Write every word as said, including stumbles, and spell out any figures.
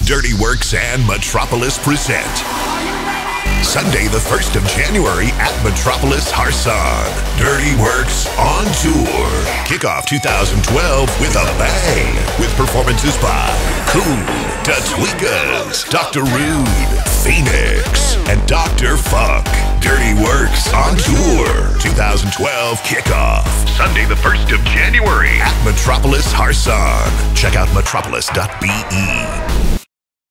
Dirty Works and Metropolis present Sunday the first of January at Metropolis Harsan. Dirty Works on tour. Kickoff two thousand twelve with a bang. With performances by Cool, Da Tweekaz, Doctor Rude, Phoenix, and Doctor Fuck. Dirty Works on tour. two thousand twelve kickoff. Sunday the first of January at Metropolis Harsan. Check out metropolis dot b e.